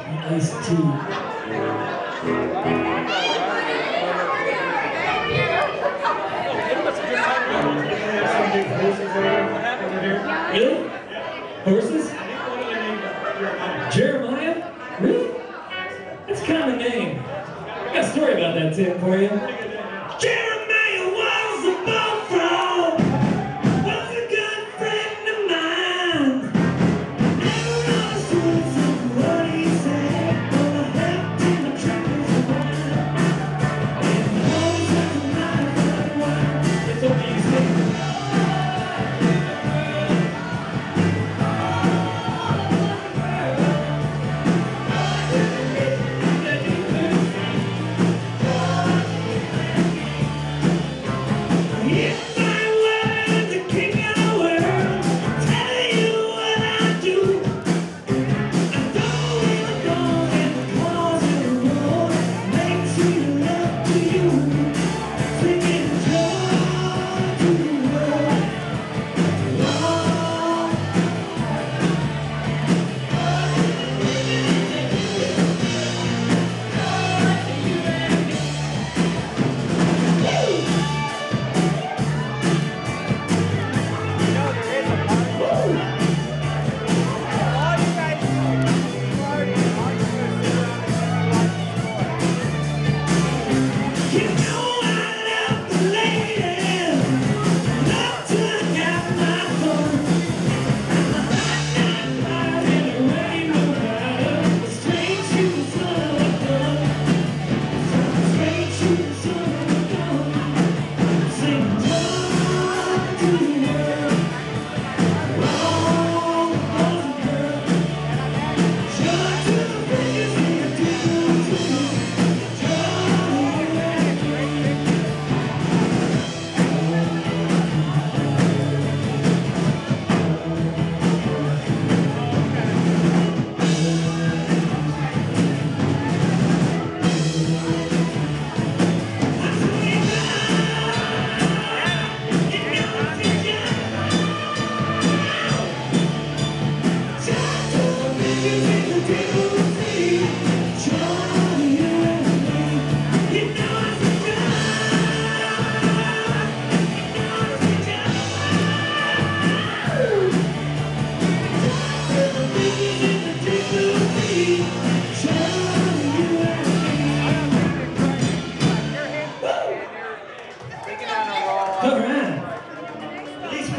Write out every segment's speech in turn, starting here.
Iced tea. Really? Horses? Jeremiah? Really? That's a common name. I got a story about that, Tim, for you. Jeremiah was a bullfrog, was a good friend of mine. Never understood what he said, but I helped him to drink his wine. And the horse has a mighty fine wine. It's what you say.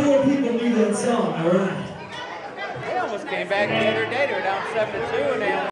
Song, all right. They almost came back the other day. They were down 7-2 and they